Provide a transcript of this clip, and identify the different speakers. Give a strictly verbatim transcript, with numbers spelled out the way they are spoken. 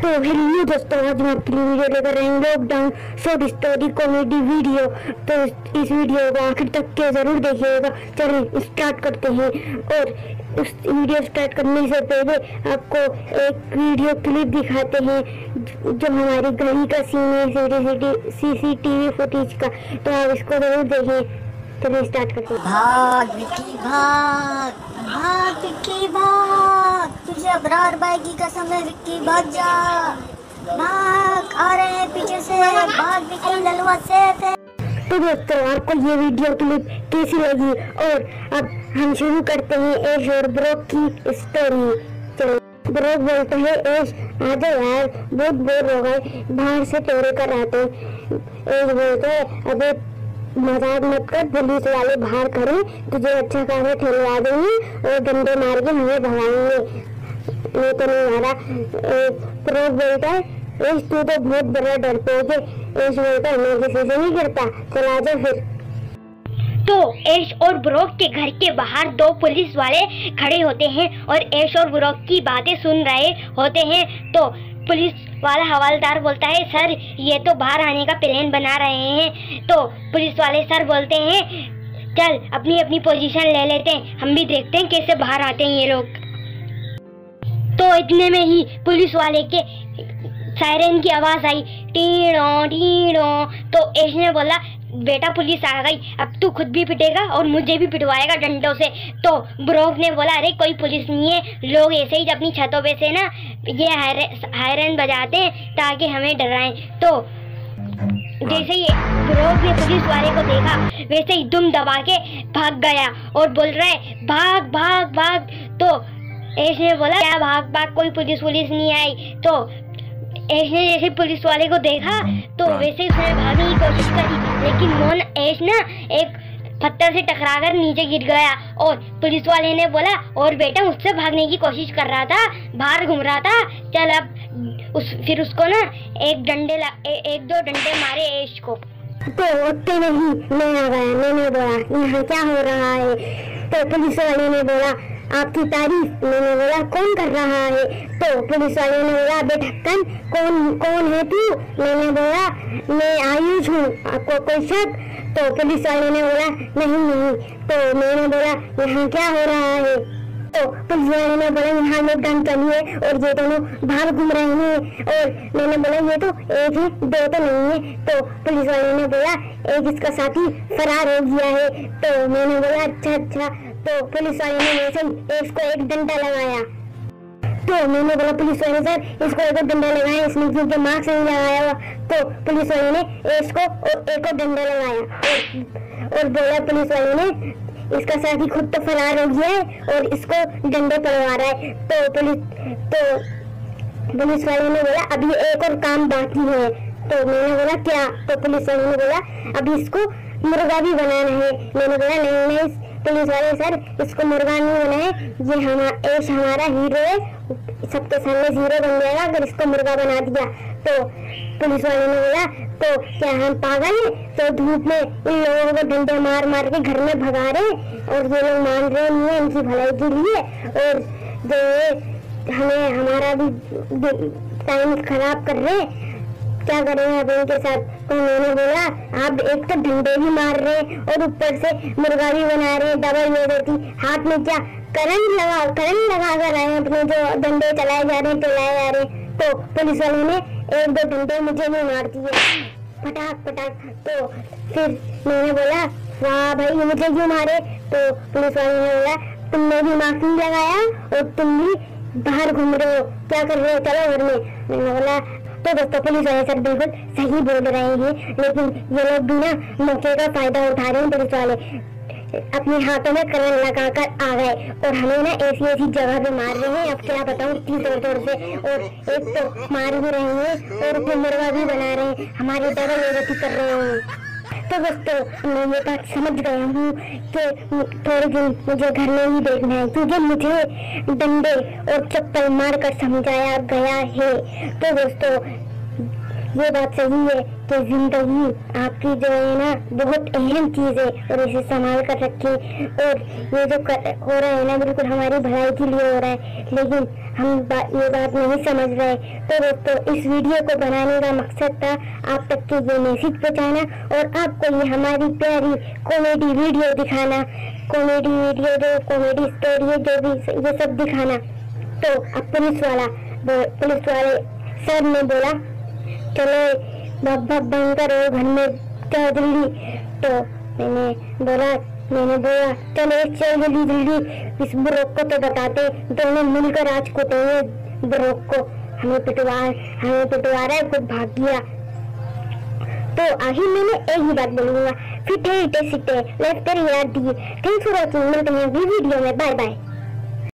Speaker 1: तो हेलो दोस्तों, आज हम आपके लिए वीडियो लेकर आए हैं lockdown short story comedy video. तो इस वीडियो को आखिर तक के जरूर देखिएगा। चलिए स्टार्ट करते हैं। और उस वीडियो स्टार्ट करने से पहले आपको एक वीडियो क्लिप दिखाते हैं जो हमारी घड़ी का सीन है, सीसीटीवी फुटेज का। तो आप इसको जरूर देखें। चलिए स्टार्ट करते हैं।
Speaker 2: भाग विक्की भाग, भाग विक्की भाग, तुझे अबरार भाई की कसम है विक्की, भाग जा, भाग, आ रहे हैं पीछे से, भाग विक्की, ललवा सेफ है।
Speaker 1: तो दोस्तों, आपको ये वीडियो क्लिप कैसी लगी? और अब हम शुरू करते हैं ऐश और ब्रोक की स्टोरी। चलो, ब्रोक बोलते हैं, ऐश आ जाओ यार, बहुत बोर हो गए, बाहर से तोड़े कर आते हैं। ऐश बोलते हैं, अबे मजाक मत कर, पुलिस वाले बाहर खड़े, तुझे अच्छा खासा ठहरवा देंगे और डंडे मार के हमें भगाएंगे। मैं तो नहीं आ रहा। ब्रोक बोलता है, ऐश तू तो बहुत बड़ा डरपोक है। ऐश बोलता है, मैं किसी से नहीं डरता, चला जा फिर।
Speaker 3: तो ऐश और ब्रोक के घर के बाहर दो पुलिस वाले खड़े होते हैं और ऐश और ब्रोक की बातें सुन रहे होते हैं। तो पुलिस वाला हवलदार बोलता है, सर ये तो बाहर आने का प्लान बना रहे हैं। तो पुलिस वाले सर बोलते हैं, चल अपनी अपनी पोजीशन ले लेते हैं, हम भी देखते हैं कैसे बाहर आते हैं ये लोग। तो इतने में ही पुलिस वाले के सायरन की आवाज आई, टीड़ो टीड़ो। तो ऐश ने बोला, बेटा पुलिस आ गई, अब तू खुद भी पिटेगा और मुझे भी पिटवाएगा डंडों से। तो ब्रोक ने बोला, अरे कोई पुलिस नहीं है, लोग ऐसे ही अपनी छतों पे से ना ये हायरन बजाते हैं ताकि हमें डराएं। तो जैसे ही ब्रोक ने पुलिस वाले को देखा वैसे ही दुम दबा के भाग गया और बोल रहा है, भाग भाग भाग। तो ऐश ने बोला, क्या भाग भाग, कोई पुलिस पुलिस नहीं आई। तो ऐश ने जैसे पुलिस वाले को देखा तो वैसे उसने भागने की कोशिश करी, लेकिन मोन ऐश ना एक पत्थर से टकराकर नीचे गिर गया। और पुलिस वाले ने बोला, और बेटा मुझसे भागने की कोशिश कर रहा था, बाहर घूम रहा था, चल अब उस फिर उसको ना एक डंडे ए, एक दो डंडे मारे ऐश को।
Speaker 1: तो उतने में ही मैं आ गया। मैंने बोला, यहाँ क्या हो रहा है? तो पुलिस वाले ने बोला, आपकी तारीफ। मैंने बोला, कौन कर रहा है? तो पुलिस वाले ने बोला, बेढक्कन कौन कौन है तू? मैंने बोला, मैं आयुष हूँ, आपको कोई शक? तो पुलिस वाले ने बोला, नहीं नहीं। तो मैंने बोला, यहाँ क्या हो रहा है? तो पुलिस वाले ने बोला, यहाँ लॉकडाउन चालू है और ये दोनों बाहर घूम रहे हैं। और मैंने बोला, ये तो एक ही, दो तो नहीं है। तो पुलिस वाले ने बोला, एक इसका साथी फरार हो गया है। तो मैंने बोला, अच्छा अच्छा। तो पुलिस वाले ने वैसे इसको एक डंडा लगाया। तो मैंने बोला, पुलिस वाले सर इसको एक डंडा लगाया, इसने क्योंकि मास्क नहीं लगाया हुआ। तो पुलिस वाले ने इसको एक और डंडा लगाया और, और बोला पुलिस वाले ने, इसका साथी खुद तो फरार हो गया है और इसको डंडे पड़वा रहा है। तो पुलिस तो पुलिस वाले ने बोला, अभी एक और काम बाकी है। तो मैंने बोला, क्या? तो पुलिस वाले ने बोला, अभी इसको मुर्गा भी बनाना है। मैंने बोला, नहीं नहीं पुलिस वाले सर, इसको मुर्गा नहीं बनाए, ये हमारा ऐश हमारा हीरो है, सबके सामने हीरो बन जाएगा अगर इसको मुर्गा बना दिया। तो पुलिस वाले ने बोला, तो क्या हम पागल हैं? तो धूप में इन लोगों को डंडे मार मार के घर में भगा रहे और ये लोग मान रहे नहीं है इनकी भलाई के लिए, और जो हमें हमारा भी टाइम खराब कर रहे, क्या करेंगे अब इनके साथ? तो मैंने बोला, आप एक तो डंडे भी मार रहे और ऊपर से मुर्गा भी बना रहे, डबल ये देती, हाथ में क्या करंट लगा करंट लगा कर आए अपने, जो डंडे चलाए जा रहे चलाए जा रहे। तो पुलिस वालों ने एक दो डंडे मुझे भी मार दिए, पटाख पटाख। तो फिर मैंने बोला, वाह भाई मुझे क्यों मारे? तो पुलिस वाले ने बोला, तुमने भी मास्क नहीं लगाया और तुम भी बाहर घूम रहे हो, क्या कर रहे हो, चलो घर में। मैंने बोला, तो दोस्तों पुलिस वाले सर बिल्कुल सही बोल रहे हैं, लेकिन ये लोग भी ना मौके का फायदा उठा रहे हैं। पुलिस वाले अपने हाथों में करंट लगाकर आ गए और हमें ना ऐसी ऐसी जगह पे मार रहे हैं, अब क्या बताऊं, इतनी जोर जोर से। और एक तो मार भी रहे हैं और उसमें मुर्गा भी बना रहे हैं, हमारी डबल बेइज्जती कर रहे हैं। तो दोस्तों, मैं ये बात समझ गया हूँ कि थोड़े दिन मुझे घर में ही देखना है, क्योंकि मुझे डंडे और चप्पल मारकर समझाया गया है। तो दोस्तों, ये बात सही है कि जिंदगी आपकी जो है ना बहुत अहम चीज है और इसे संभाल कर रखें। और ये जो कर, हो रहा है ना बिल्कुल हमारी भलाई के लिए हो रहा है, लेकिन हम बा, ये बात नहीं समझ रहे। तो दोस्तों इस वीडियो को बनाने का मकसद था आप तक के ये मैसेज पहुँचाना और आपको ये हमारी प्यारी कॉमेडी वीडियो दिखाना, कॉमेडी वीडियो जो कॉमेडी स्टोरी है जो भी ये सब दिखाना। तो अब पुलिस वाला पुलिस वाले सर ने बोला चलो भग भग बंद करो घर में चलो जल्दी। तो मैंने बोला मैंने बोला चलो चल जल्दी जल्दी इस ब्रोक को तो बताते, दोनों मिलकर आज कुटेंगे ब्रोक को, हमें पिटवा हमें पिटवा रहा है, खुद भाग गया। तो आखिर मैंने एक ही बात बोलूंगा, फिटे इटे सिटे लेफ्ट याद दिए। थैंक्स फॉर वॉचिंग, मिलते हैं अगली वीडियो में, बाय बाय।